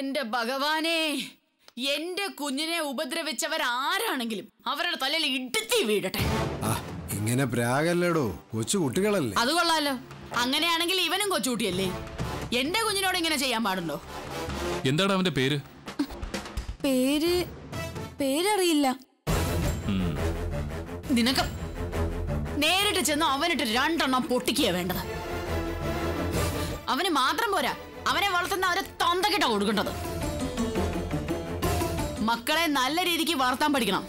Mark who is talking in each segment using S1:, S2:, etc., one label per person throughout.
S1: എന്റെ ഭഗവാനെ, എന്റെ കുഞ്ഞിനെ ഉപദ്രവിച്ചവരാരാണെങ്കിലും അവരുടെ തലയിൽ ഇടുത്തി വീഴട്ടെ.
S2: ഇങ്ങനെ പ്രാഗല്ലേടോ, കൊച്ചു കുട്ടികളല്ലേ.
S1: അത് കൊള്ളാലോ. അങ്ങനെയാണെങ്കിൽ ഇവനും കൊച്ചുകുട്ടിയല്ലേ. എന്റെ കുഞ്ഞിനോട് ഇങ്ങനെ ചെയ്യാൻ പാടുണ്ടോ?
S3: എന്താണ് അവന്റെ പേര്?
S4: പേരറിയില്ല.
S1: നിനക്ക് നേരിട്ട് ചെന്ന് അവനിട്ട് 2 എണ്ണം പൊട്ടിക്കുക വേണ്ടത്. അവന് മാത്രം പോരാ, അവനെ വളർത്തുന്ന അവരെ തൊന്തക്കിട്ടാ കൊടുക്കേണ്ടത്. മക്കളെ നല്ല രീതിക്ക് വളർത്താൻ പഠിക്കണം.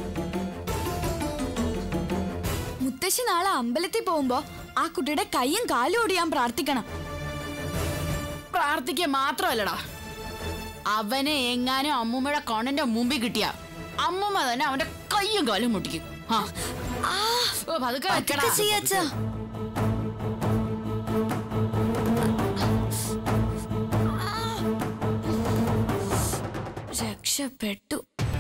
S4: മുത്തശ്ശി നാളെ അമ്പലത്തിൽ പോകുമ്പോ ആ കുട്ടിയുടെ കൈയും കാലും ഓടിയാൻ പ്രാർത്ഥിക്കണം.
S1: പ്രാർത്ഥിക്കുക മാത്രമല്ലടാ, അവനെ എങ്ങാനും അമ്മൂമ്മയുടെ കണ്ണിന്റെ മുമ്പിൽ കിട്ടിയ അമ്മൂമ്മ തന്നെ അവന്റെ കൈയും കാലും മുട്ടിക്കും.
S4: രക്ഷപ്പെട്ടു.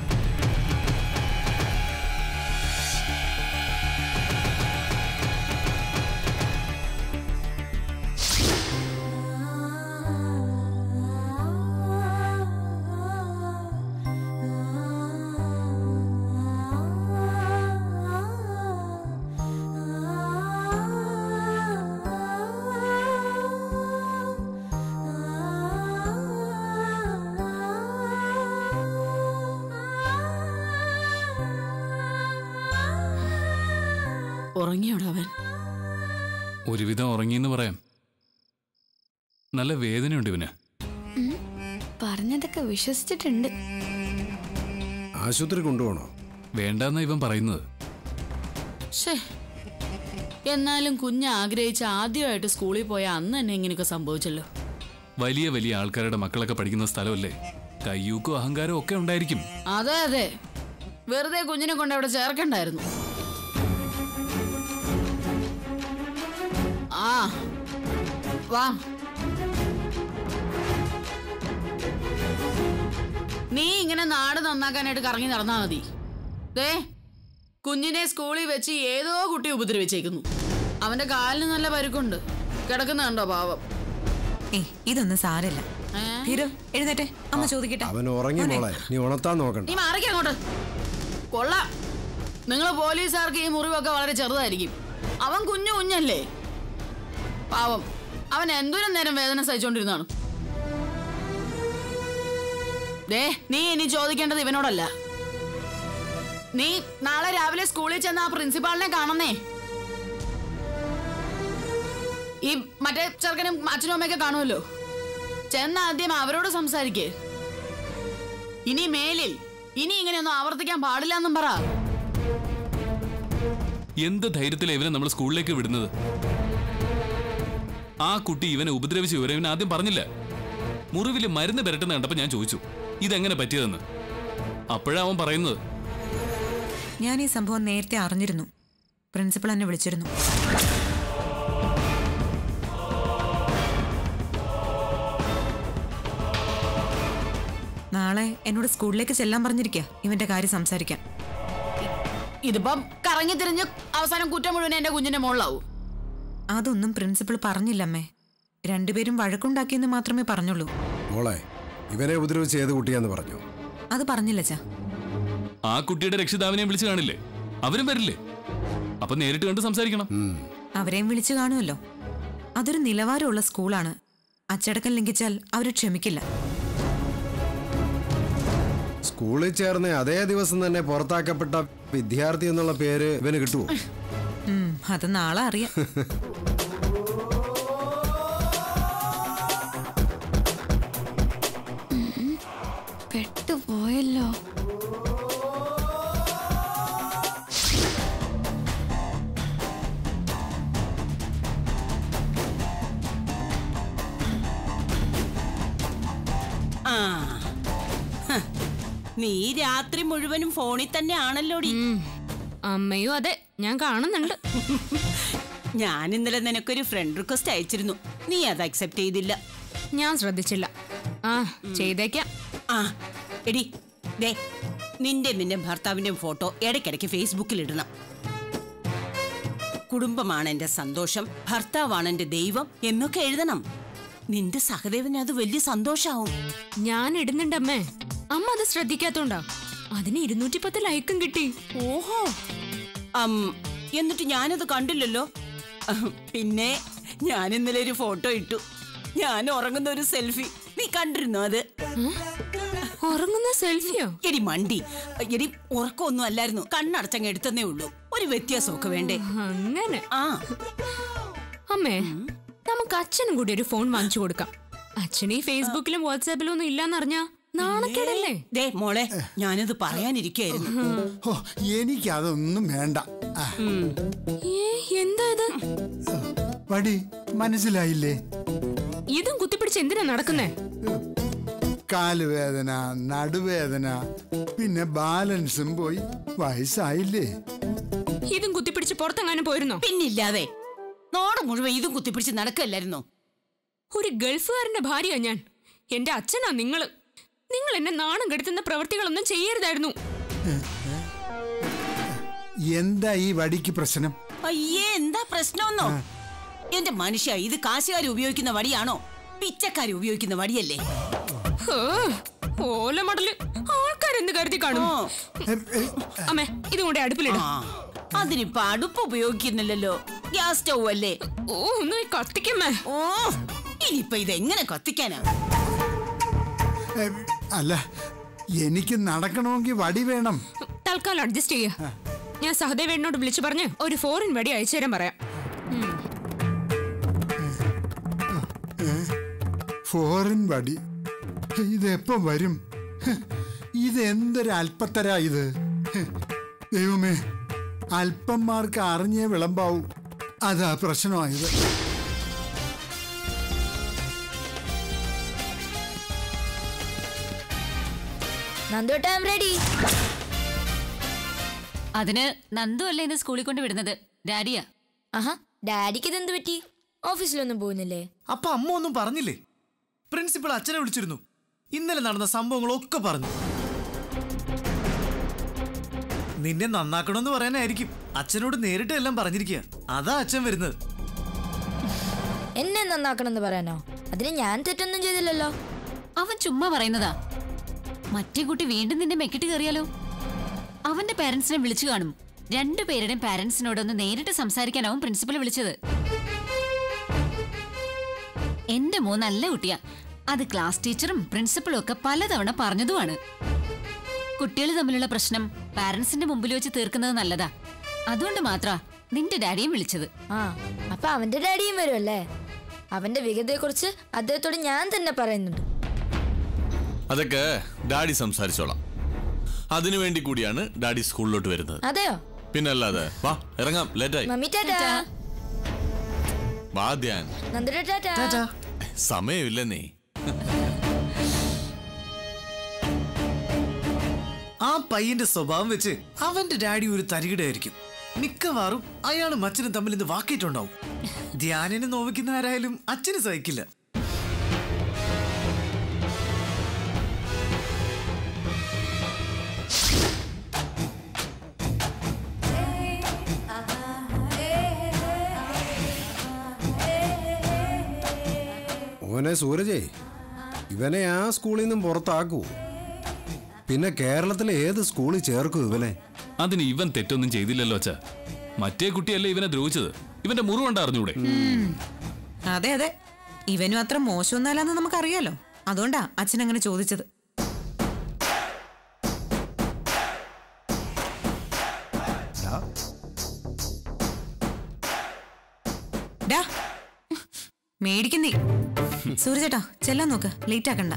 S1: ഉറങ്ങിയോടാ അവൻ?
S3: ഒരുവിധം ഉറങ്ങിയെന്ന് പറയാം. നല്ല വേദനയുണ്ട് ഇവന്.
S4: പറഞ്ഞതൊക്കെ വിശ്വസിച്ചിട്ടുണ്ട്.
S2: ആശുപത്രി കൊണ്ടുപോകണോ?
S3: വേണ്ടെന്നാ ഇവൻ പറയുന്നത്.
S1: എന്നാലും കുഞ്ഞ് ആഗ്രഹിച്ച ആദ്യമായിട്ട് സ്കൂളിൽ പോയ അന്ന് തന്നെ ഇങ്ങനെയൊക്കെ സംഭവിച്ചല്ലോ.
S3: വലിയ വലിയ ആൾക്കാരുടെ മക്കളൊക്കെ പഠിക്കുന്ന സ്ഥലമല്ലേ, കയ്യൂക്കും അഹങ്കാരവും ഒക്കെ ഉണ്ടായിരിക്കും.
S1: അതെ അതെ, വെറുതെ കുഞ്ഞിനെ കൊണ്ട് അവിടെ ചേർക്കണ്ടായിരുന്നു. വാ, നീ ഇങ്ങനെ നാട് നന്നാക്കാനായിട്ട് കറങ്ങി നടന്നാ മതി. ദേ, കുഞ്ഞിനെ സ്കൂളിൽ വെച്ച് ഏതോ കുട്ടി ഉപദ്രവിച്ചേക്കുന്നു. അവന്റെ കാലിന് നല്ല പരുക്കുണ്ട്. കിടക്കുന്ന കണ്ടോ പാവം.
S5: ഇതൊന്നും സാരല്ല. എഴുന്നേറ്റെ, അമ്മ ചോദിക്കട്ടെ.
S2: അവൻ ഉറങ്ങി മോളെ, നീ ഉണർത്താൻ നോക്കണ്ട.
S1: നീ മാറിക്ക അങ്ങോട്ട്. കൊള്ളാം, നിങ്ങൾ പോലീസുകാർക്ക് ഈ മുറിവൊക്കെ വളരെ ചെറുതായിരിക്കും. അവൻ കുഞ്ഞല്ലേ, പാവം. അവൻ എന്തോരം നേരം വേദന സഹിച്ചോണ്ടിരുന്നാണ്. ദേ, നീ ഇനി ചോദിക്കേണ്ടത് ഇവനോടല്ല. നീ നാളെ രാവിലെ സ്കൂളിൽ ചെന്ന് ആ പ്രിൻസിപ്പാളിനെ കാണുന്നേ. ഈ മറ്റേ ചെറുക്കനും അച്ഛനും അമ്മയൊക്കെ കാണുമല്ലോ. ചെന്ന് ആദ്യം അവരോട് സംസാരിക്കേ. ഇനി മേലിൽ ഇനി ഇങ്ങനെയൊന്നും ആവർത്തിക്കാൻ പാടില്ല എന്നും പറ.
S3: എന്ത് ധൈര്യത്തിലാണ് ഇവനെ നമ്മൾ സ്കൂളിലേക്ക് വിടുന്നത്? ആ കുട്ടി ഇവനെ ഉപദ്രവിച്ച വിവരം ഇവൻ ആദ്യം പറഞ്ഞില്ല. മുറിവിൽ മരുന്ന് പെരട്ടുന്ന കണ്ടപ്പോ ഞാൻ ചോദിച്ചു ഇതെങ്ങനെ പറ്റിയതെന്ന്. അപ്പോഴാ അവൻ പറയുന്നത്.
S5: ഞാൻ ഈ സംഭവം നേരത്തെ അറിഞ്ഞിരുന്നു. പ്രിൻസിപ്പൾ എന്നെ വിളിച്ചിരുന്നു. നാളെ എന്നോട് സ്കൂളിലേക്ക് ചെല്ലാൻ പറഞ്ഞിരിക്കുക ഇവന്റെ കാര്യം സംസാരിക്കാൻ.
S1: ഇതിപ്പം കറങ്ങി തിരിഞ്ഞ് അവസാനം കുറ്റം മുഴുവൻ എന്റെ കുഞ്ഞിന്റെ മുകളിലാവും.
S5: അതൊന്നും പ്രിൻസിപ്പൾ പറഞ്ഞില്ലമ്മേ. രണ്ടുപേരും വഴക്കുണ്ടാക്കിയെന്ന് മാത്രമേ പറഞ്ഞുള്ളൂ.
S2: മോളെ, ഇവനെ ഉപദ്രവിച്ച് ഏത് കുട്ടിയാന്ന് പറഞ്ഞു?
S5: അത് പറഞ്ഞില്ല ചാ.
S3: ആ കുട്ടിയുടെ രക്ഷിതാവിനെയും വിളിച്ചു കാണില്ലേ? അവരും വരില്ലേ? അപ്പൊ നേരിട്ട് കണ്ട് സംസാരിക്കണം.
S5: അവരെയും വിളിച്ചു കാണുമല്ലോ. അതൊരു നിലവാരമുള്ള സ്കൂളാണ്. അച്ചടക്കം ലംഘിച്ചാൽ അവര് ക്ഷമിക്കില്ല.
S2: സ്കൂളിൽ ചേർന്ന് അതേ ദിവസം തന്നെ പുറത്താക്കപ്പെട്ട വിദ്യാർത്ഥി എന്നുള്ള പേര് ഇവന് കിട്ടുമോ?
S5: അത് നാളെ അറിയാം.
S4: പെട്ടുപോയല്ലോ.
S6: നീ രാത്രി മുഴുവനും ഫോണിൽ തന്നെ ആണല്ലോടി.
S7: അമ്മയും അതെ, ഞാൻ കാണുന്നുണ്ട്.
S6: ഞാൻ ഇന്നലെ നിനക്കൊരു ഫ്രണ്ട് റിക്വസ്റ്റ് അയച്ചിരുന്നു. നീ അത് അക്സെപ്റ്റ് ചെയ്തില്ല.
S7: ഞാൻ ശ്രദ്ധിച്ചില്ല. ചെയ്തേക്കാം.
S6: എടി ദേ, നിന്റെ ഭർത്താവിന്റെ ഫോട്ടോ ഇടയ്ക്കിടയ്ക്ക് ഫേസ്ബുക്കിൽ ഇടണം. കുടുംബമാണ് എന്റെ സന്തോഷം, ഭർത്താവാണ് എന്റെ ദൈവം എന്നൊക്കെ എഴുതണം. നിന്റെ സഹദേവന് അത് വലിയ സന്തോഷാവും.
S7: ഞാൻ ഇടുന്നുണ്ട് അമ്മേ. അമ്മ അത് ശ്രദ്ധിക്കാത്തോണ്ടാ. അതിന് 210 ലൈക്കും കിട്ടി.
S6: ഓഹോ. എന്നിട്ട് ഞാനത് കണ്ടില്ലല്ലോ. പിന്നെ ഞാൻ ഇന്നലെ ഒരു ഫോട്ടോ ഇട്ടു. ഞാൻ ഉറങ്ങുന്ന ഒരു സെൽഫി. നീ കണ്ടിരുന്നോ അത്?
S7: ഉറങ്ങുന്ന സെൽഫിയോ?
S6: എടി മണ്ടി, എടി ഉറക്കമൊന്നും അല്ലായിരുന്നു. കണ്ണടച്ചങ്ങ് എടുത്തന്നേ ഉള്ളൂ. ഒരു വ്യത്യാസമൊക്കെ വേണ്ടേ?
S7: അങ്ങനെ.
S6: ആ
S7: അമ്മേ, നമുക്ക് അച്ഛനും കൂടി ഒരു ഫോൺ വാങ്ങിച്ചു കൊടുക്കാം. അച്ഛന് ഈ ഫേസ്ബുക്കിലും വാട്സാപ്പിലും ഒന്നും ഇല്ലാന്നറിഞ്ഞാ നാണക്കേടല്ലേ?
S6: ദേ മോളെ, ഞാനത് പറയാനിരിക്കായിരുന്നു.
S8: എനിക്കതൊന്നും വേണ്ട.
S7: എന്താ ഇത്?
S8: വടി മനസ്സിലായില്ലേ?
S7: ഇതും കുത്തിപ്പിടിച്ച് എന്തിനാ നടക്കുന്നേ?
S8: കാലുവേദന, നടുവേദന, പിന്നെ ബാലൻസും പോയി. വയസ്സായില്ലേ?
S7: ഇതും കുത്തിപ്പിടിച്ച് പുറത്തെങ്ങാനും പോയിരുന്നോ?
S6: പിന്നില്ലാതെ നോട് മുഴുവൻ ഇതും കുത്തിപ്പിടിച്ച് നടക്കല്ലായിരുന്നോ?
S7: ഒരു ഗൾഫുകാരന്റെ ഭാര്യയാ ഞാൻ. എന്റെ അച്ഛനാ നിങ്ങള്. നിങ്ങൾ എന്നെ നാണം കെടുത്തുന്ന പ്രവൃത്തികളൊന്നും ചെയ്യരുതായിരുന്നു.
S8: എന്താ ഈ വടിക്ക് പ്രശ്നം?
S6: അയ്യേ, എന്താ പ്രശ്നമെന്നോ? എന്റെ മനുഷ്യ, ഇത് കാശുകാർ ഉപയോഗിക്കുന്ന വടിയാണോ? പിച്ചക്കാർ ഉപയോഗിക്കുന്ന വടിയല്ലേ?
S7: ഓലമടല് ആൾക്കാരെന്ത് കരുതി കാണും. അമ്മേ, ഇതും കൂടെ അടുപ്പിലിടും.
S6: അതിനിപ്പോ അടുപ്പ് ഉപയോഗിക്കുന്നില്ലല്ലോ, ഗ്യാസ് സ്റ്റൗ അല്ലേ?
S7: ഓ, ഒന്ന് കത്തിക്കമ്മേ.
S6: ഓ, ഇനിയിപ്പൊ ഇതെങ്ങനെ കത്തിക്കാനാ?
S8: അല്ല, എനിക്ക് നടക്കണമെങ്കിൽ വടി വേണം.
S7: തൽക്കാലം അഡ്ജസ്റ്റ് ചെയ്യ. ഞാൻ സഹദേവേണ്ണോട് വിളിച്ചു പറഞ്ഞ് ഒരു ഫോറിൻ വടി അയച്ചു തരാൻ പറയാം.
S8: ഫോറിൻ വടി ഇതെപ്പം വരും? ഇതെന്തൊരു അല്പത്തരാ ഇത്. ദൈവമേ, അല്പന്മാർക്ക് അറിഞ്ഞേ വിളമ്പാവൂ. അതാ പ്രശ്നമായത്.
S9: അതിന് നന്ദു അല്ലേ ഇന്ന് സ്കൂളിൽ കൊണ്ട് വിടുന്നത്? ഡാഡിയാ.
S4: ആഹാ, ഡാഡിക്ക് ഇതെന്ത് പറ്റി? ഓഫീസിലൊന്നും പോകുന്നില്ലേ?
S10: അപ്പൊ അമ്മ ഒന്നും പറഞ്ഞില്ലേ? പ്രിൻസിപ്പൾ അച്ഛനെ വിളിച്ചിരുന്നു. ഇന്നലെ നടന്ന സംഭവങ്ങളൊക്കെ പറഞ്ഞു. നിന്നെ നന്നാക്കണമെന്ന് പറയാനായിരിക്കും. അച്ഛനോട് നേരിട്ട് എല്ലാം പറഞ്ഞിരിക്കുക. അതാ അച്ഛൻ വരുന്നത്.
S4: എന്നെ നന്നാക്കണമെന്ന് പറയാനോ? അതിന് ഞാൻ തെറ്റൊന്നും ചെയ്തില്ലല്ലോ.
S9: അവൻ ചുമ്മാ പറയുന്നതാ. മറ്റേ കുട്ടി വീണ്ടും നിന്നെ മെക്കിട്ട് കയറിയാലോ? അവന്റെ പാരന്റ്സിനെ വിളിച്ചു കാണും. രണ്ടുപേരുടെയും പാരന്റ്സിനോടൊന്ന് നേരിട്ട് സംസാരിക്കാനാവും പ്രിൻസിപ്പൽ വിളിച്ചത്. എന്റെ മോൻ നല്ല കുട്ടിയാ. അത് ക്ലാസ് ടീച്ചറും പ്രിൻസിപ്പളും ഒക്കെ പലതവണ പറഞ്ഞതുമാണ്. കുട്ടികൾ തമ്മിലുള്ള പ്രശ്നം പാരന്റ്സിന്റെ മുമ്പിൽ വെച്ച് തീർക്കുന്നത് നല്ലതാ. അതുകൊണ്ട് മാത്രാ നിന്റെ ഡാഡിയും വിളിച്ചത്.
S4: ആ, അപ്പൊ അവന്റെ ഡാഡിയും വരുമല്ലേ? അവന്റെ വികതയെ കുറിച്ച് അദ്ദേഹത്തോട് ഞാൻ തന്നെ പറയുന്നുണ്ട്.
S11: അതൊക്കെ ഡാഡി സംസാരിച്ചോളാം. അതിനുവേണ്ടി കൂടിയാണ് ഡാഡി സ്കൂളിലോട്ട് വരുന്നത്.
S4: അതെയോ?
S11: പിന്നല്ലാതെ. വാ, ഇറങ്ങാം, ലേറ്റായി.
S4: Mummy tata.
S11: വാ ധ്യാൻ.
S4: നന്ദുടെ ടാറ്റാ.
S11: സമയമില്ലെന്നേ.
S10: ആ പയ്യന്റെ സ്വഭാവം വെച്ച് അവന്റെ ഡാഡി ഒരു തരികിടയായിരിക്കും. മിക്കവാറും അയാളും അച്ഛനും തമ്മിൽ ഇന്ന് വാക്കിയിട്ടുണ്ടാവും. ധ്യാനിനെ നോവിക്കുന്ന ആരായാലും അച്ഛന് സഹിക്കില്ല.
S2: ഓനെ സൂരജേ, ഇവനെ ആ സ്കൂളിൽ നിന്നും പുറത്താക്കൂ. പിന്നെ കേരളത്തിലെ ഏത് സ്കൂളിൽ ചേർക്കും ഇവനെ?
S3: അതിന് ഇവൻ തെറ്റൊന്നും ചെയ്തില്ലല്ലോ അച്ഛാ. മറ്റേ കുട്ടിയല്ലേ ഇവനെ ദ്രോഹിച്ചത്. ഇവന്റെ മുറിവുണ്ട് അറിഞ്ഞൂടെ?
S5: അതെ അതെ, ഇവനും അത്ര മോശമൊന്നല്ലെന്ന് നമുക്കറിയാലോ. അതുകൊണ്ടാ അച്ഛൻ അങ്ങനെ ചോദിച്ചത്. മേടിക്കുന്നേ. സൂര്യചേട്ടാ, ചെല്ലാൻ നോക്ക്, ലേറ്റ് ആക്കണ്ട.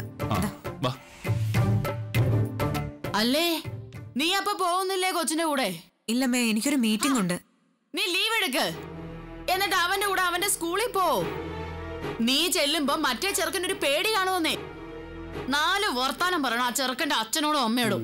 S1: അല്ലേ, നീ അപ്പൊ പോകുന്നില്ലേ കൊച്ചിന്റെ കൂടെ?
S5: ഇല്ലമ്മേ, എനിക്കൊരു മീറ്റിംഗ് ഉണ്ട്.
S1: നീ ലീവ് എടുക്ക്. എന്നിട്ട് അവന്റെ കൂടെ അവന്റെ സ്കൂളിൽ പോ. നീ ചെല്ലുമ്പോ മറ്റേ ചെറുക്കനൊരു പേടി കാണുമെന്നേ. 4 വർത്താനം പറയണം ആ ചെറുക്കന്റെ അച്ഛനോടും അമ്മയോടും.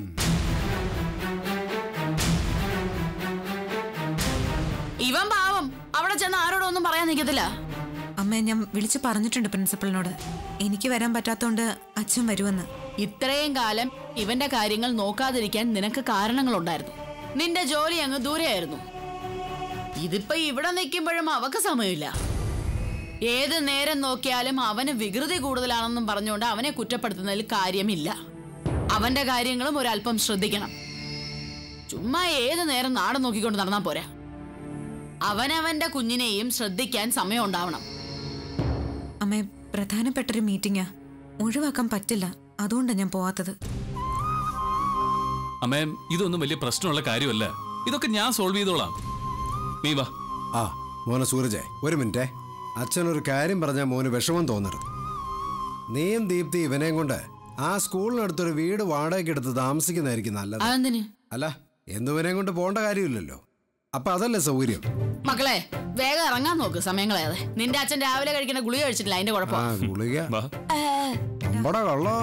S1: ഇവൻ പാവം അവിടെ ചെന്ന് ആരോടും ഒന്നും പറയാൻ നിൽക്കത്തില്ല.
S5: അമ്മ, ഞാൻ വിളിച്ചു പറഞ്ഞിട്ടുണ്ട് പ്രിൻസിപ്പളിനോട്. എനിക്ക് വരാൻ പറ്റാത്തോണ്ട് അച്ഛൻ വരുമെന്ന്.
S1: ഇത്രയും കാലം ഇവന്റെ കാര്യങ്ങൾ നോക്കാതിരിക്കാൻ നിനക്ക് കാരണങ്ങളുണ്ടായിരുന്നു. നിന്റെ ജോലി അങ്ങ് ദൂരെയായിരുന്നു. ഇതിപ്പോ ഇവിടെ നിൽക്കുമ്പോഴും അവക്ക് സമയമില്ല. ഏത് നേരം നോക്കിയാലും അവന് വികൃതി കൂടുതലാണെന്നും പറഞ്ഞുകൊണ്ട് അവനെ കുറ്റപ്പെടുത്തുന്നതിൽ കാര്യമില്ല. അവന്റെ കാര്യങ്ങളും ഒരല്പം ശ്രദ്ധിക്കണം. ചുമ്മാ ഏത് നേരം നാട് നോക്കിക്കൊണ്ട് നടന്നാ പോരാ. അവനവന്റെ കുഞ്ഞിനെയും ശ്രദ്ധിക്കാൻ സമയം ഉണ്ടാവണം.
S5: അമ്മേ, പ്രധാനപ്പെട്ടൊരു മീറ്റിംഗാ, ഒഴിവാക്കാൻ പറ്റില്ല. അതുകൊണ്ടാണ് ഞാൻ പോവാത്തത്.
S3: അമ്മേ, ഇതൊന്നും വലിയ പ്രശ്നമുള്ള കാര്യമല്ല. ഇതൊക്കെ ഞാൻ സോൾവ് ചെയ്തോളാം. നീ വാ.
S2: ആ മോനെ സൂരജേ, ഒരു മിനിറ്റേ. അച്ഛനൊരു കാര്യം പറഞ്ഞാൽ മോന് വിഷമം തോന്നരുത്. നീയും ദീപ്തി ഇവനെയും കൊണ്ട് ആ സ്കൂളിനടുത്തൊരു വീട് വാടകയ്ക്ക് എടുത്ത് താമസിക്കുന്നതായിരിക്കും നല്ലത്. അല്ല, എന്തുവനെയും കൊണ്ട് പോകേണ്ട കാര്യമില്ലല്ലോ. അപ്പൊ അതല്ലേ സൗകര്യം.
S1: മക്കളെ, വേഗം ഇറങ്ങാൻ നോക്ക്. സമയങ്ങളേതെ. നിന്റെ അച്ഛൻ രാവിലെ കഴിക്കുന്ന ഗുളിക കഴിച്ചിട്ടില്ല, അതിന്റെ കുഴപ്പം.
S2: ഗുളിക അമ്പട കള്ളോ.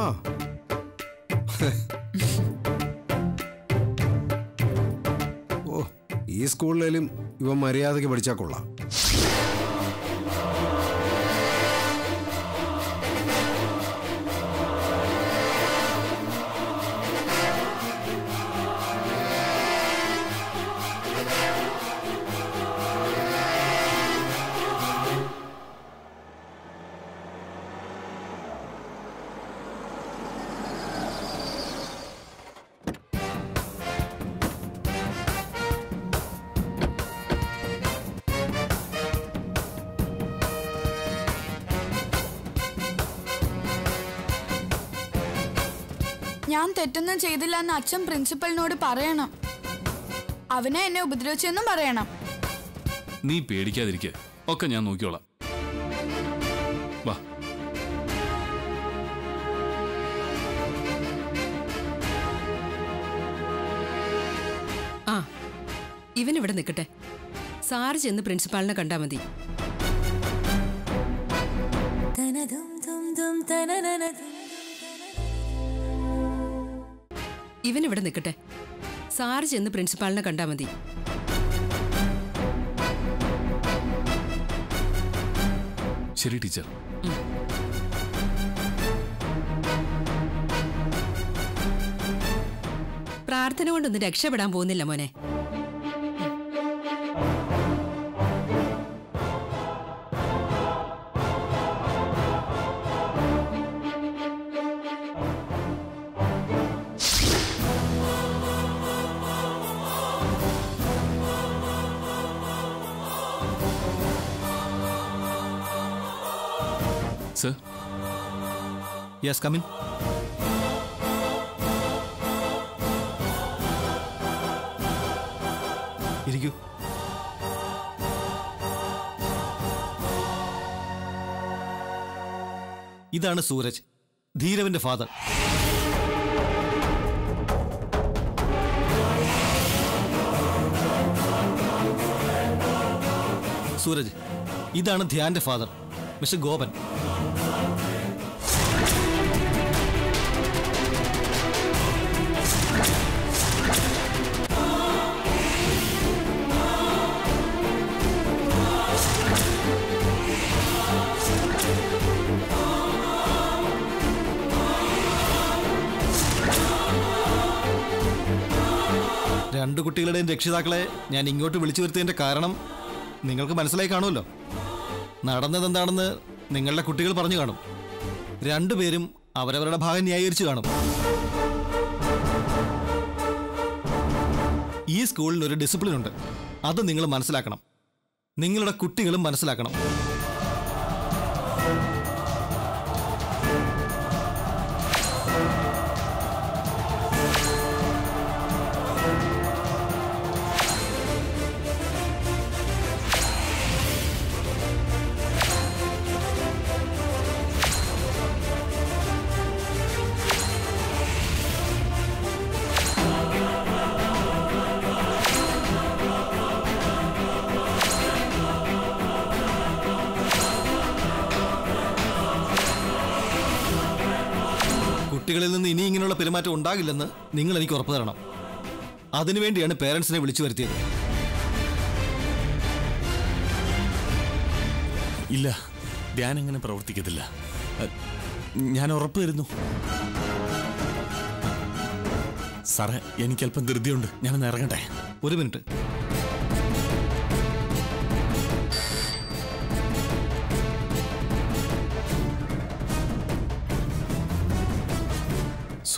S2: ഓ, ഈ സ്കൂളിലും ഇവൻ മര്യാദയ്ക്ക് പഠിച്ചാൽ കൊള്ളാം.
S4: ഞാൻ തെറ്റൊന്നും ചെയ്തില്ല എന്ന് അച്ഛൻ പ്രിൻസിപ്പലിനോട് പറയണം. അവനെ എന്നെ ഉപദ്രവിച്ചെന്നും പറയണം.
S3: നീ പേടിക്കാതിരിക്കുക, ഒക്കെ ഞാൻ നോക്കിയോളാം. വാ.
S12: ആ, ഇവനിവിടെ നിൽക്കട്ടെ. സാറ് ചെന്ന് പ്രിൻസിപ്പാളിനെ കണ്ടാ മതി. ഇവനിവിടെ നിൽക്കട്ടെ. സാറ് ചെന്ന് പ്രിൻസിപ്പാളിനെ കണ്ടാ മതി.
S3: ശരി ടീച്ചർ.
S12: പ്രാർത്ഥന കൊണ്ടൊന്നും രക്ഷപ്പെടാൻ പോകുന്നില്ല മോനെ.
S3: Sir?
S10: Yes, come in. ഇരിക്കൂ. ഇതാണ് സൂരജ്, ധീരവിന്റെ ഫാദർ. സൂരജ്, ഇതാണ് ധ്യാന്റെ ഫാദർ, മിസ്റ്റർ ഗോപൻ. രണ്ടു കുട്ടികളുടെയും രക്ഷിതാക്കളെ ഞാൻ ഇങ്ങോട്ട് വിളിച്ചു വരുത്തിയതിന്റെ കാരണം നിങ്ങൾക്ക് മനസ്സിലായി കാണുമല്ലോ. നടന്നതെന്താണെന്ന് നിങ്ങളുടെ കുട്ടികൾ പറഞ്ഞു കാണും. രണ്ടുപേരും അവരവരുടെ ഭാഗം ന്യായീകരിച്ചു കാണും. ഈ സ്കൂളിന് ഒരു ഡിസിപ്ലിൻ ഉണ്ട്, അത് നിങ്ങൾ മനസ്സിലാക്കണം. നിങ്ങളുടെ കുട്ടികളും മനസ്സിലാക്കണം. കുട്ടികളിൽ നിന്ന് ഇനി ഇങ്ങനെയുള്ള പെരുമാറ്റം ഉണ്ടാകില്ലെന്ന് നിങ്ങൾ എനിക്ക് ഉറപ്പ് തരണം. അതിനുവേണ്ടിയാണ് പേരൻസിനെ വിളിച്ചു വരുത്തിയത്.
S11: ഇല്ല, ധ്യാൻ അങ്ങനെ പ്രവർത്തിക്കത്തില്ല. ഞാൻ ഉറപ്പ് തരുന്നു. സാറേ, എനിക്കല്പം ധൃതിയുണ്ട്, ഞാനൊന്ന് ഇറങ്ങട്ടെ.
S10: ഒരു മിനിറ്റ്.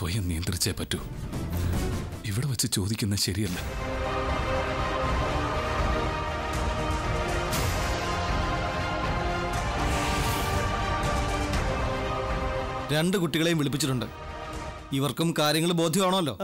S3: സ്വയം നിയന്ത്രിച്ചേ പറ്റൂ. ഇവിടെ വെച്ച് ചോദിക്കുന്നത് ശരിയല്ല.
S10: രണ്ട് കുട്ടികളെയും വിളിപ്പിച്ചിട്ടുണ്ട്. ഇവർക്കും കാര്യങ്ങൾ ബോധ്യമാണല്ലോ.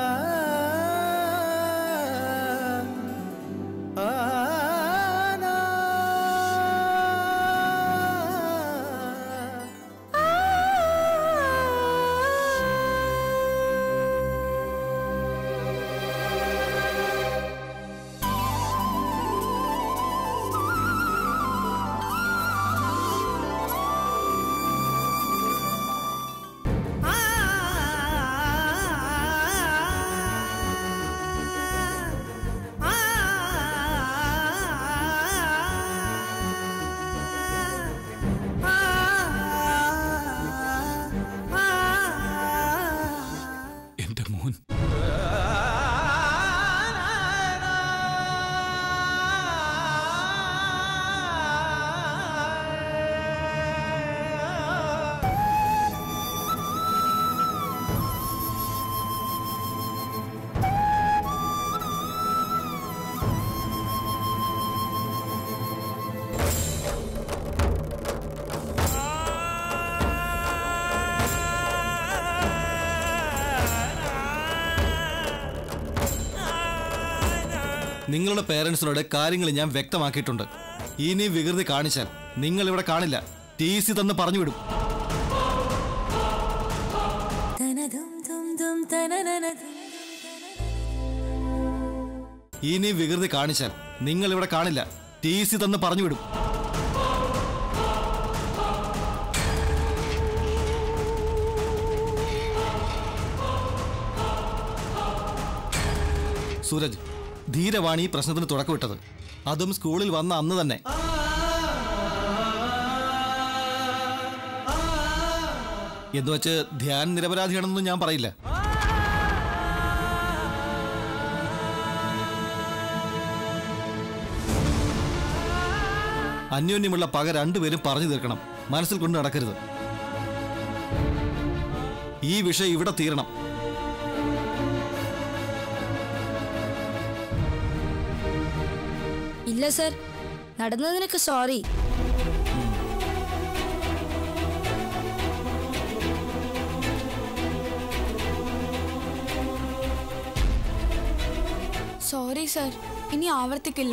S10: നിങ്ങളുടെ പേരൻസിനോട് കാര്യങ്ങൾ ഞാൻ വ്യക്തമാക്കിയിട്ടുണ്ട്. ഇനി വികൃതി കാണിച്ചാൽ നിങ്ങൾ ഇവിടെ കാണില്ല. TC തന്ന് പറഞ്ഞുവിടും. ഇനി വികൃതി കാണിച്ചാൽ നിങ്ങൾ ഇവിടെ കാണില്ല. TC തന്ന് പറഞ്ഞുവിടും. സൂരജ്, ധീരവാണി പ്രശ്നത്തിന് തുടക്കമിട്ടത്, അതും സ്കൂളിൽ വന്ന അന്ന് തന്നെ. എന്നുവെച്ച് ധ്യാൻ നിരപരാധിയാണെന്നൊന്നും ഞാൻ പറയില്ല. അന്യോന്യമുള്ള പക രണ്ടുപേരും പറഞ്ഞു തീർക്കണം. മനസ്സിൽ കൊണ്ട് നടക്കരുത്. ഈ വിഷയം ഇവിടെ തീരണം.
S4: ഇല്ല സർ, നടന്നതിനൊക്കെ സോറി. സോറി സർ, ഇനി ആവർത്തിക്കില്ല.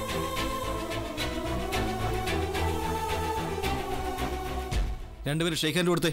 S10: രണ്ടുപേരും ഷേക്ക് ഹാൻഡ് കൊടുത്തേ.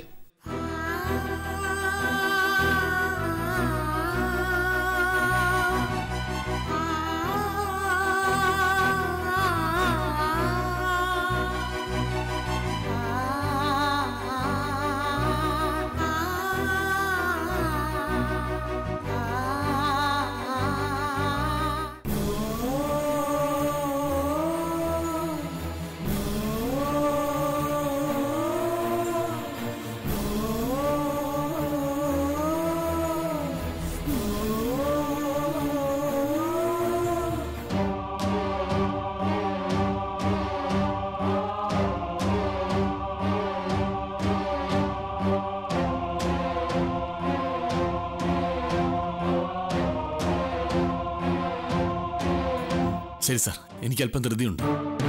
S11: ശരി സാർ, എനിക്ക് അല്പം ധൃതിയുണ്ട്.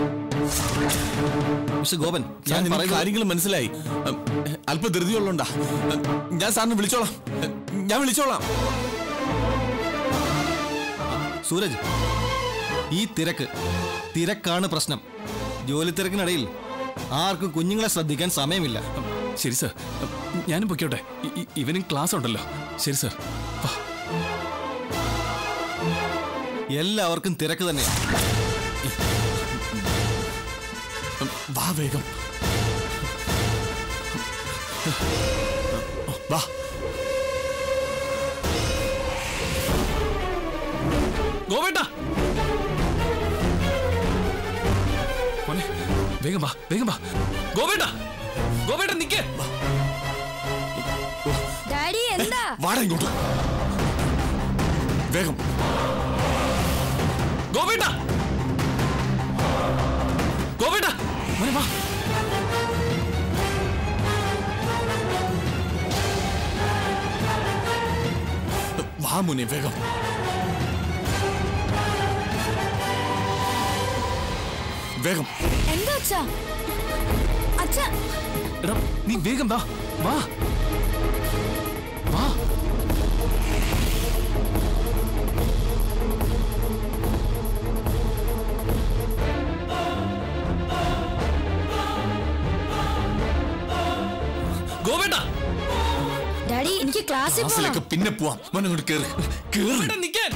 S10: മിസ്റ്റർ ഗോപൻ,
S11: ഞാൻ കാര്യങ്ങൾ മനസ്സിലായി. അല്പം ധൃതിയുള്ളോണ്ടാ. ഞാൻ സാറിനെ വിളിച്ചോളാം. ഞാൻ വിളിച്ചോളാം.
S10: സൂരജ്, ഈ തിരക്കാണ് പ്രശ്നം. ജോലി തിരക്കിനിടയിൽ ആർക്കും കുഞ്ഞുങ്ങളെ ശ്രദ്ധിക്കാൻ സമയമില്ല.
S3: ശരി സാർ, ഞാനും പൊയ്ക്കോട്ടെ. ഇവനും ക്ലാസ് ഉണ്ടല്ലോ. ശരി സാർ.
S10: എല്ലാവർക്കും തിരക്ക് തന്നെയാണ്.
S11: വാ വേഗം വാ.
S3: ഗോവേട്ട, വേഗം വാ, വേഗം വാ. ഗോവേട്ട, ഗോവേട്ട നിക്ക്.
S4: ഡാഡി എന്താ?
S11: വാടാ ഇങ്ങോട്ട് വേഗം.
S3: ഗോവേട്ട, ഗോവേട്ട, മോനെ വാ.
S11: വാ മോനെ വേഗം. വേഗം.
S4: എന്താ അച്ഛാ? അച്ഛാ
S3: എടാ നീ വേഗം വാ വാ വാ. ഗോവേട്ടാ
S4: ഡാഡി എനിക്ക് ക്ലാസ്സിൽ
S11: ക്ലാസ്സിലേക്ക് പിന്നെ പോവാം. മോനങ്ങോട്ട് കേറ് കേറ്.
S3: നിക്കാൻ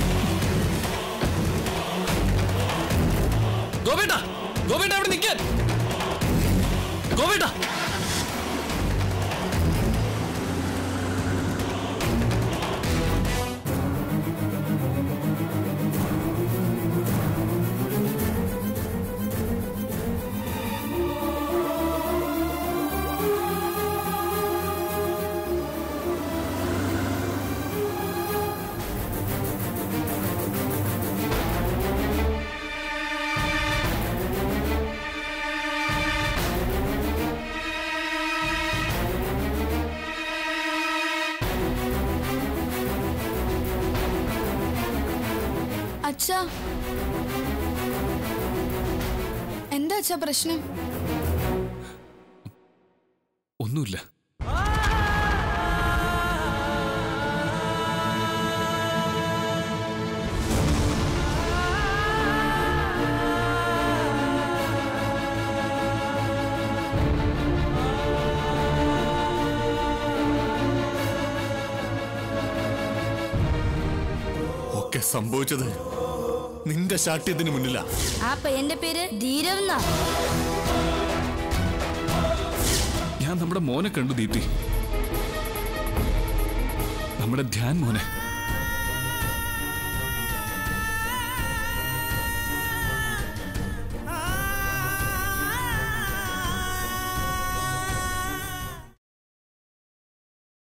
S3: ഗോവേട്ടാ ഗോവേട്ടാ അവിടെ നിക്കാൻ ഗോവേട്ടാ.
S4: അച്ഛാ എന്താ അച്ഛാ പ്രശ്നം?
S3: ഒന്നുമില്ല.
S11: ഒക്കെ സംഭവിച്ചത് നിന്റെ ശാഠ്യത്തിന് മുന്നിലാ.
S4: ആ പയ്യന്റെ പേര് ധീരവ് എന്നാ.
S3: ഞാൻ നമ്മുടെ മോനെ കണ്ടു ദീപ്തി, നമ്മുടെ ധ്യാൻ മോനെ.